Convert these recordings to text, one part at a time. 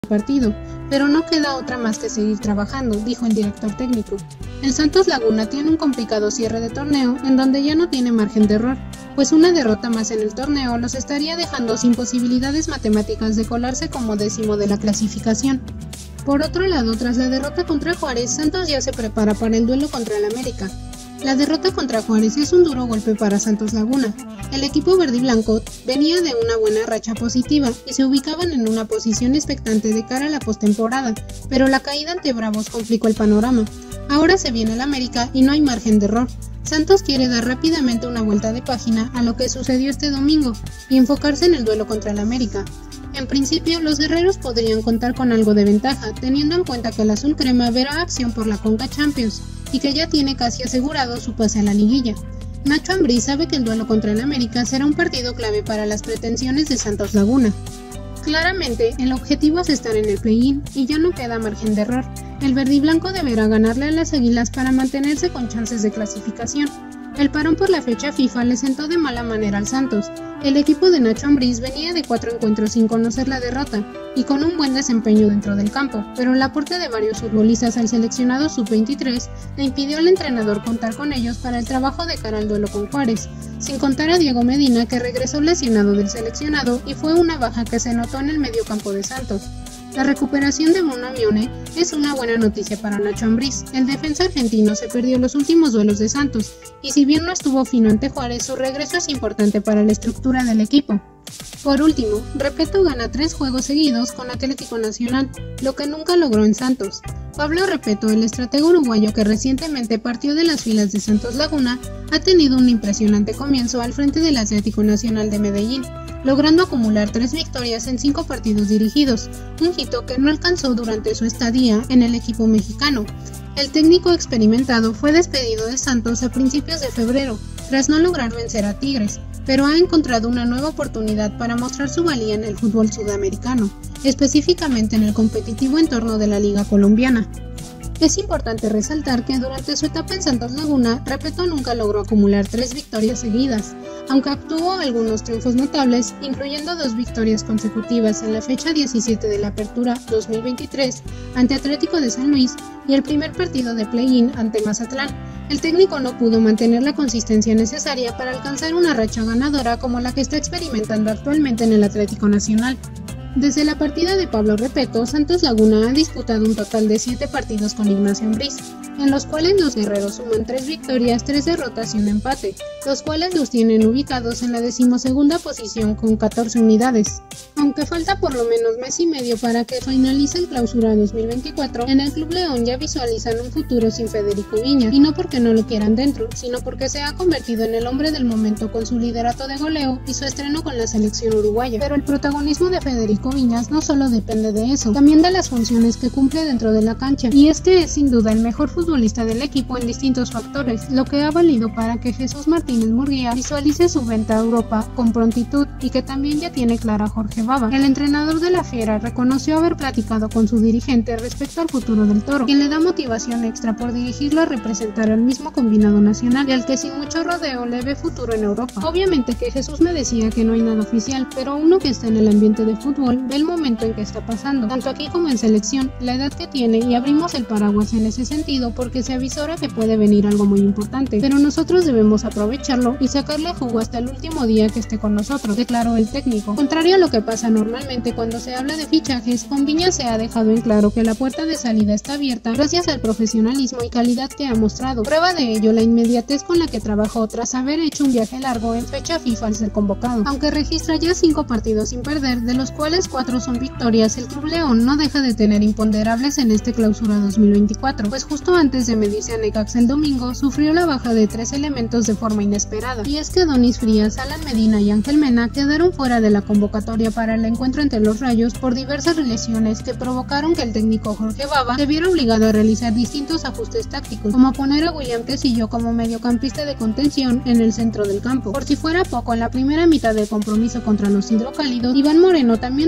partido, pero no queda otra más que seguir trabajando, dijo el director técnico. El Santos Laguna tiene un complicado cierre de torneo en donde ya no tiene margen de error, pues una derrota más en el torneo los estaría dejando sin posibilidades matemáticas de colarse como 10º de la clasificación. Por otro lado, tras la derrota contra Juárez, Santos ya se prepara para el duelo contra el América. La derrota contra Juárez es un duro golpe para Santos Laguna. El equipo verde y blanco venía de una buena racha positiva y se ubicaban en una posición expectante de cara a la postemporada, pero la caída ante Bravos complicó el panorama. Ahora se viene el América y no hay margen de error. Santos quiere dar rápidamente una vuelta de página a lo que sucedió este domingo y enfocarse en el duelo contra el América. En principio, los guerreros podrían contar con algo de ventaja, teniendo en cuenta que el azul crema verá acción por la Conca Champions y que ya tiene casi asegurado su pase a la liguilla. Nacho Ambriz sabe que el duelo contra el América será un partido clave para las pretensiones de Santos Laguna. Claramente, el objetivo es estar en el play-in y ya no queda margen de error. El verde y blanco deberá ganarle a las Águilas para mantenerse con chances de clasificación. El parón por la fecha FIFA le sentó de mala manera al Santos. El equipo de Nacho Ambriz venía de 4 encuentros sin conocer la derrota y con un buen desempeño dentro del campo, pero el aporte de varios futbolistas al seleccionado sub-23 le impidió al entrenador contar con ellos para el trabajo de cara al duelo con Juárez, sin contar a Diego Medina, que regresó lesionado del seleccionado y fue una baja que se notó en el mediocampo de Santos. La recuperación de Bruno Mione es una buena noticia para Nacho Ambriz. El defensa argentino se perdió los últimos duelos de Santos, y si bien no estuvo fino ante Juárez, su regreso es importante para la estructura del equipo. Por último, Repetto gana 3 juegos seguidos con Atlético Nacional, lo que nunca logró en Santos. Pablo Repetto, el estratega uruguayo que recientemente partió de las filas de Santos Laguna, ha tenido un impresionante comienzo al frente del Atlético Nacional de Medellín, logrando acumular 3 victorias en 5 partidos dirigidos, un hito que no alcanzó durante su estadía en el equipo mexicano. El técnico experimentado fue despedido de Santos a principios de febrero, tras no lograr vencer a Tigres, pero ha encontrado una nueva oportunidad para mostrar su valía en el fútbol sudamericano, específicamente en el competitivo entorno de la Liga Colombiana. Es importante resaltar que durante su etapa en Santos Laguna, Repetto nunca logró acumular 3 victorias seguidas, aunque obtuvo algunos triunfos notables, incluyendo 2 victorias consecutivas en la fecha 17 de la Apertura 2023 ante Atlético de San Luis y el primer partido de play-in ante Mazatlán. El técnico no pudo mantener la consistencia necesaria para alcanzar una racha ganadora como la que está experimentando actualmente en el Atlético Nacional. Desde la partida de Pablo Repetto, Santos Laguna ha disputado un total de 7 partidos con Ignacio Ambriz, en los cuales los guerreros suman 3 victorias, 3 derrotas y un empate, los cuales los tienen ubicados en la 12ª posición con 14 unidades. Aunque falta por lo menos mes y medio para que finalice el Clausura 2024, en el Club León ya visualizan un futuro sin Federico Viñas, y no porque no lo quieran dentro, sino porque se ha convertido en el hombre del momento con su liderato de goleo y su estreno con la selección uruguaya. Pero el protagonismo de Federico Viñas no solo depende de eso, también de las funciones que cumple dentro de la cancha, y es que es sin duda el mejor futbolista del equipo en distintos factores, lo que ha valido para que Jesús Martínez Murguía visualice su venta a Europa con prontitud y que también ya tiene clara a Jorge Baba. El entrenador de la Fiera reconoció haber platicado con su dirigente respecto al futuro del Toro, quien le da motivación extra por dirigirlo a representar al mismo combinado nacional y al que sin mucho rodeo le ve futuro en Europa. Obviamente que Jesús me decía que no hay nada oficial, pero uno que está en el ambiente de fútbol ve el momento en que está pasando, tanto aquí como en selección, la edad que tiene, y abrimos el paraguas en ese sentido porque se avisora que puede venir algo muy importante, pero nosotros debemos aprovecharlo y sacarle jugo hasta el último día que esté con nosotros, declaró el técnico. Contrario a lo que pasa normalmente cuando se habla de fichajes, con Viñas se ha dejado en claro que la puerta de salida está abierta gracias al profesionalismo y calidad que ha mostrado. Prueba de ello la inmediatez con la que trabajó tras haber hecho un viaje largo en fecha FIFA al ser convocado. Aunque registra ya 5 partidos sin perder, de los cuales 4 son victorias, el Club León no deja de tener imponderables en este Clausura 2024, pues justo antes de medirse a Necaxa el domingo, sufrió la baja de 3 elementos de forma inesperada, y es que Donis Frías, Alan Medina y Ángel Mena quedaron fuera de la convocatoria para el encuentro entre los Rayos por diversas lesiones que provocaron que el técnico Jorge Baba se viera obligado a realizar distintos ajustes tácticos, como poner a William Tecillo como mediocampista de contención en el centro del campo. Por si fuera poco, en la primera mitad del compromiso contra los hidrocálidos, Iván Moreno también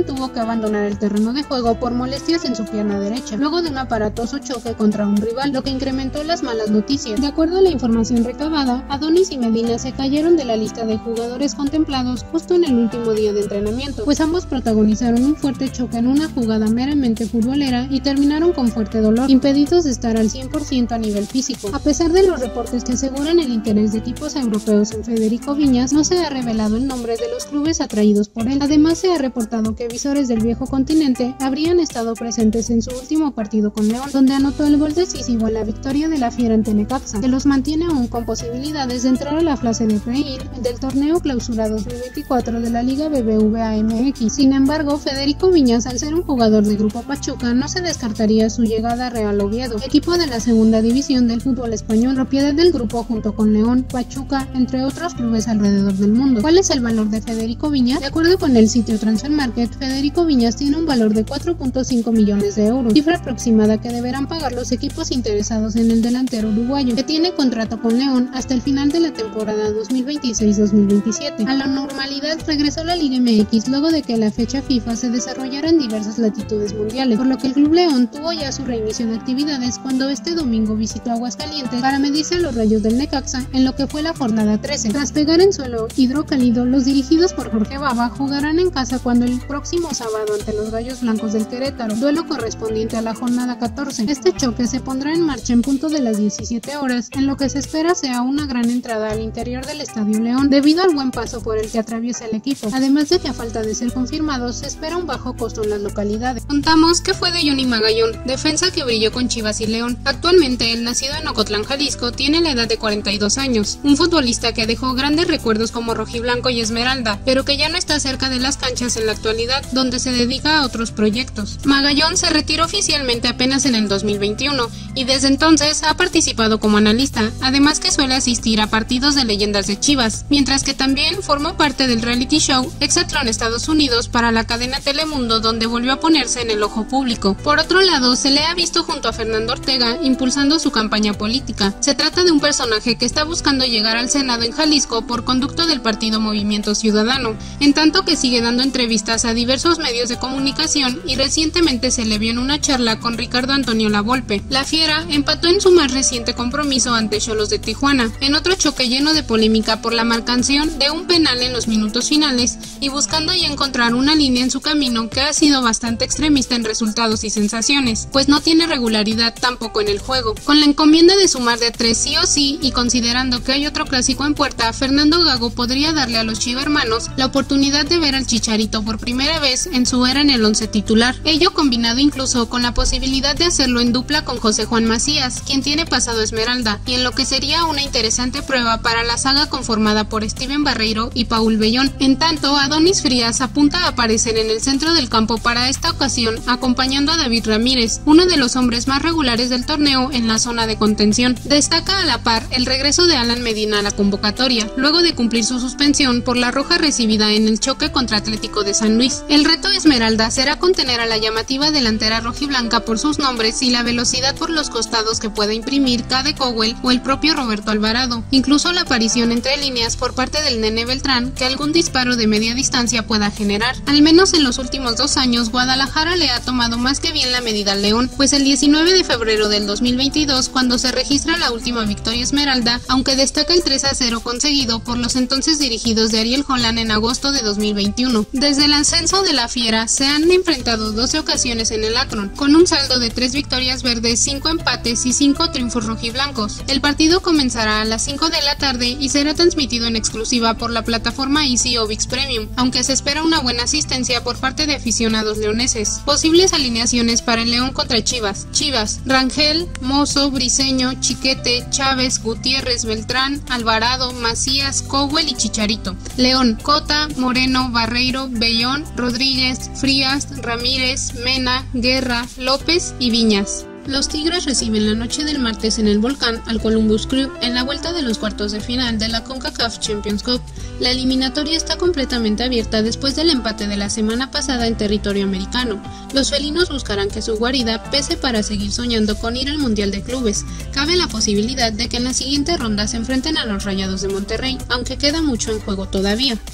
León tuvo que abandonar el terreno de juego por molestias en su pierna derecha, luego de un aparatoso choque contra un rival, lo que incrementó las malas noticias. De acuerdo a la información recabada, Adonis y Medina se cayeron de la lista de jugadores contemplados justo en el último día de entrenamiento, pues ambos protagonizaron un fuerte choque en una jugada meramente futbolera y terminaron con fuerte dolor, impedidos de estar al 100% a nivel físico. A pesar de los reportes que aseguran el interés de equipos europeos en Federico Viñas, no se ha revelado el nombre de los clubes atraídos por él. Además, se ha reportado que visores del viejo continente habrían estado presentes en su último partido con León, donde anotó el gol decisivo en la victoria de la Fiera ante Necaxa, que los mantiene aún con posibilidades de entrar a la fase de play-in del torneo Clausura 2024 de la Liga BBVA MX. Sin embargo, Federico Viñas, al ser un jugador de Grupo Pachuca, no se descartaría su llegada a Real Oviedo, equipo de la segunda división del fútbol español, propiedad del grupo junto con León, Pachuca, entre otros clubes alrededor del mundo. ¿Cuál es el valor de Federico Viñas? De acuerdo con el sitio Transfermarkt, Federico Viñas tiene un valor de 4.5 millones de euros, cifra aproximada que deberán pagar los equipos interesados en el delantero uruguayo, que tiene contrato con León hasta el final de la temporada 2026-2027. A la normalidad regresó a la Liga MX luego de que la fecha FIFA se desarrollara en diversas latitudes mundiales, por lo que el Club León tuvo ya su reinicio de actividades cuando este domingo visitó Aguascalientes para medirse a los Rayos del Necaxa en lo que fue la jornada 13. Tras pegar en suelo hidrocálido, los dirigidos por Jorge Baba jugarán en casa cuando el próximo sábado ante los Gallos Blancos del Querétaro, duelo correspondiente a la jornada 14. Este choque se pondrá en marcha en punto de las 17 horas, en lo que se espera sea una gran entrada al interior del Estadio León, debido al buen paso por el que atraviesa el equipo, además de que a falta de ser confirmado, se espera un bajo costo en las localidades. Contamos que fue de Johnny Magallón, defensa que brilló con Chivas y León. Actualmente, el nacido en Ocotlán, Jalisco, tiene la edad de 42 años, un futbolista que dejó grandes recuerdos como rojiblanco y esmeralda, pero que ya no está cerca de las canchas en la actualidad, donde se dedica a otros proyectos. Magallón se retiró oficialmente apenas en el 2021 y desde entonces ha participado como analista, además que suele asistir a partidos de leyendas de Chivas, mientras que también formó parte del reality show Exatlón Estados Unidos para la cadena Telemundo, donde volvió a ponerse en el ojo público. Por otro lado, se le ha visto junto a Fernando Ortega impulsando su campaña política. Se trata de un personaje que está buscando llegar al Senado en Jalisco por conducto del partido Movimiento Ciudadano, en tanto que sigue dando entrevistas a diversos medios de comunicación y recientemente se le vio en una charla con Ricardo Antonio Lavolpe. La Fiera empató en su más reciente compromiso ante Xolos de Tijuana, en otro choque lleno de polémica por la marcación de un penal en los minutos finales y buscando ya encontrar una línea en su camino que ha sido bastante extremista en resultados y sensaciones, pues no tiene regularidad tampoco en el juego. Con la encomienda de sumar de 3 sí o sí y considerando que hay otro clásico en puerta, Fernando Gago podría darle a los chivermanos la oportunidad de ver al Chicharito por primera vez en su era en el once titular, ello combinado incluso con la posibilidad de hacerlo en dupla con José Juan Macías, quien tiene pasado Esmeralda, y en lo que sería una interesante prueba para la saga conformada por Steven Barreiro y Paul Bellón. En tanto, Adonis Frías apunta a aparecer en el centro del campo para esta ocasión, acompañando a David Ramírez, uno de los hombres más regulares del torneo en la zona de contención. Destaca a la par el regreso de Alan Medina a la convocatoria, luego de cumplir su suspensión por la roja recibida en el choque contra Atlético de San Luis. El reto Esmeralda será contener a la llamativa delantera rojiblanca por sus nombres y la velocidad por los costados que pueda imprimir Cade Cowell o el propio Roberto Alvarado, incluso la aparición entre líneas por parte del Nene Beltrán que algún disparo de media distancia pueda generar. Al menos en los últimos 2 años, Guadalajara le ha tomado más que bien la medida al León, pues el 19 de febrero del 2022, cuando se registra la última victoria Esmeralda, aunque destaca el 3-0 conseguido por los entonces dirigidos de Ariel Holland en agosto de 2021. Desde el ascenso de la Fiera se han enfrentado 12 ocasiones en el Akron, con un saldo de 3 victorias verdes, 5 empates y 5 triunfos rojiblancos. El partido comenzará a las 5 de la tarde y será transmitido en exclusiva por la plataforma Easy o ViX Premium, aunque se espera una buena asistencia por parte de aficionados leoneses. Posibles alineaciones para el León contra Chivas: Rangel, Mozo, Briseño, Chiquete, Chávez, Gutiérrez, Beltrán, Alvarado, Macías, Cowell y Chicharito. León: Cota, Moreno, Barreiro, Bellón, Rodríguez, Frías, Ramírez, Mena, Guerra, López y Viñas. Los Tigres reciben la noche del martes en el Volcán al Columbus Crew en la vuelta de los cuartos de final de la CONCACAF Champions Cup. La eliminatoria está completamente abierta después del empate de la semana pasada en territorio americano. Los felinos buscarán que su guarida pese para seguir soñando con ir al Mundial de Clubes. Cabe la posibilidad de que en la siguiente ronda se enfrenten a los Rayados de Monterrey, aunque queda mucho en juego todavía.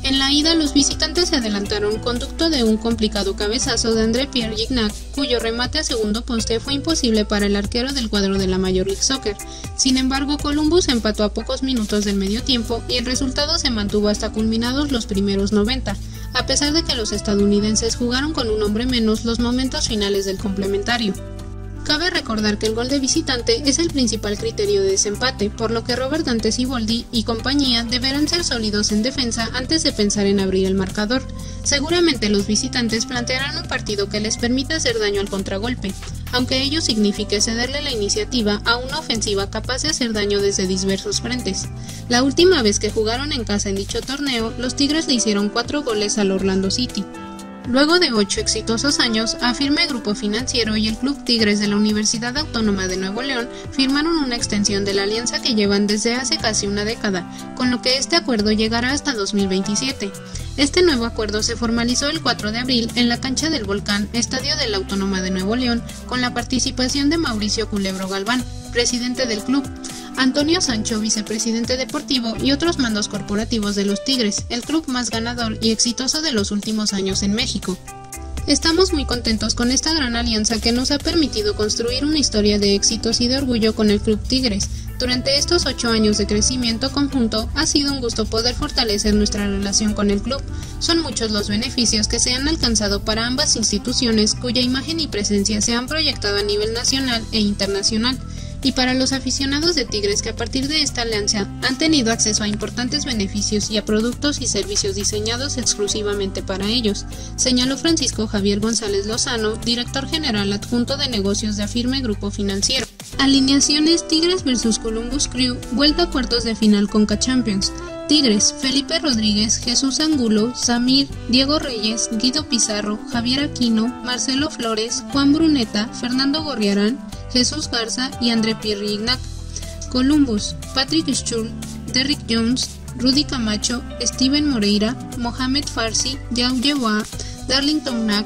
En la ida, los visitantes se adelantaron conducto de un complicado cabezazo de André-Pierre Gignac, cuyo remate a segundo poste fue imposible para el arquero del cuadro de la Major League Soccer. Sin embargo, Columbus empató a pocos minutos del medio tiempo y el resultado se mantuvo hasta culminados los primeros 90, a pesar de que los estadounidenses jugaron con un hombre menos los momentos finales del complementario. Cabe recordar que el gol de visitante es el principal criterio de desempate, por lo que Robert Dante Siboldi y compañía deberán ser sólidos en defensa antes de pensar en abrir el marcador. Seguramente los visitantes plantearán un partido que les permita hacer daño al contragolpe, aunque ello signifique cederle la iniciativa a una ofensiva capaz de hacer daño desde diversos frentes. La última vez que jugaron en casa en dicho torneo, los Tigres le hicieron 4 goles al Orlando City. Luego de 8 exitosos años, Afirme Grupo Financiero y el Club Tigres de la Universidad Autónoma de Nuevo León firmaron una extensión de la alianza que llevan desde hace casi una década, con lo que este acuerdo llegará hasta 2027. Este nuevo acuerdo se formalizó el 4 de abril en la cancha del Volcán, estadio de la Autónoma de Nuevo León, con la participación de Mauricio Culebro Galván, presidente del club, Antonio Sancho, vicepresidente deportivo, y otros mandos corporativos de los Tigres, el club más ganador y exitoso de los últimos años en México. Estamos muy contentos con esta gran alianza que nos ha permitido construir una historia de éxitos y de orgullo con el Club Tigres. Durante estos 8 años de crecimiento conjunto, ha sido un gusto poder fortalecer nuestra relación con el club. Son muchos los beneficios que se han alcanzado para ambas instituciones, cuya imagen y presencia se han proyectado a nivel nacional e internacional, y para los aficionados de Tigres que a partir de esta alianza han tenido acceso a importantes beneficios y a productos y servicios diseñados exclusivamente para ellos, señaló Francisco Javier González Lozano, director general adjunto de negocios de Afirme Grupo Financiero. Alineaciones: Tigres vs Columbus Crew, vuelta a cuartos de final Conca Champions. Tigres: Felipe Rodríguez, Jesús Angulo, Samir, Diego Reyes, Guido Pizarro, Javier Aquino, Marcelo Flores, Juan Bruneta, Fernando Gorriarán, Jesús Garza y André-Pierre Gignac. Columbus: Patrick Schul, Derrick Jones, Rudy Camacho, Steven Moreira, Mohamed Farsi, Yao Yewa, Darlington Knack,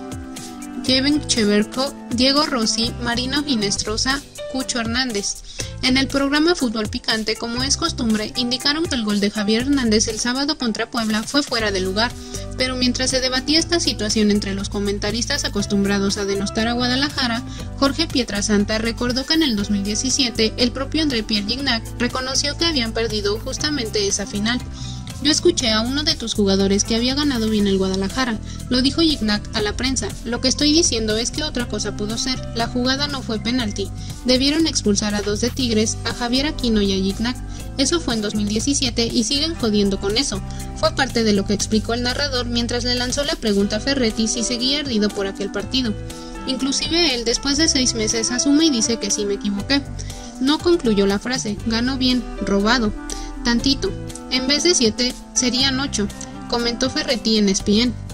Kevin Cheverko, Diego Rossi, Marino Ginestrosa, Cucho Hernández. En el programa Fútbol Picante, como es costumbre, indicaron que el gol de Javier Hernández el sábado contra Puebla fue fuera de lugar, pero mientras se debatía esta situación entre los comentaristas acostumbrados a denostar a Guadalajara, Jorge Pietrasanta recordó que en el 2017 el propio André-Pierre Gignac reconoció que habían perdido justamente esa final. Yo escuché a uno de tus jugadores que había ganado bien el Guadalajara, lo dijo Gignac a la prensa. Lo que estoy diciendo es que otra cosa pudo ser, la jugada no fue penalti, debieron expulsar a 2 de Tigres, a Javier Aquino y a Gignac. Eso fue en 2017 y siguen jodiendo con eso. Fue parte de lo que explicó el narrador mientras le lanzó la pregunta a Ferretti si seguía ardido por aquel partido. Inclusive él, después de 6 meses, asume y dice que sí me equivoqué. No concluyó la frase, ganó bien, robado, tantito. En vez de 7, serían 8, comentó Ferretti en ESPN.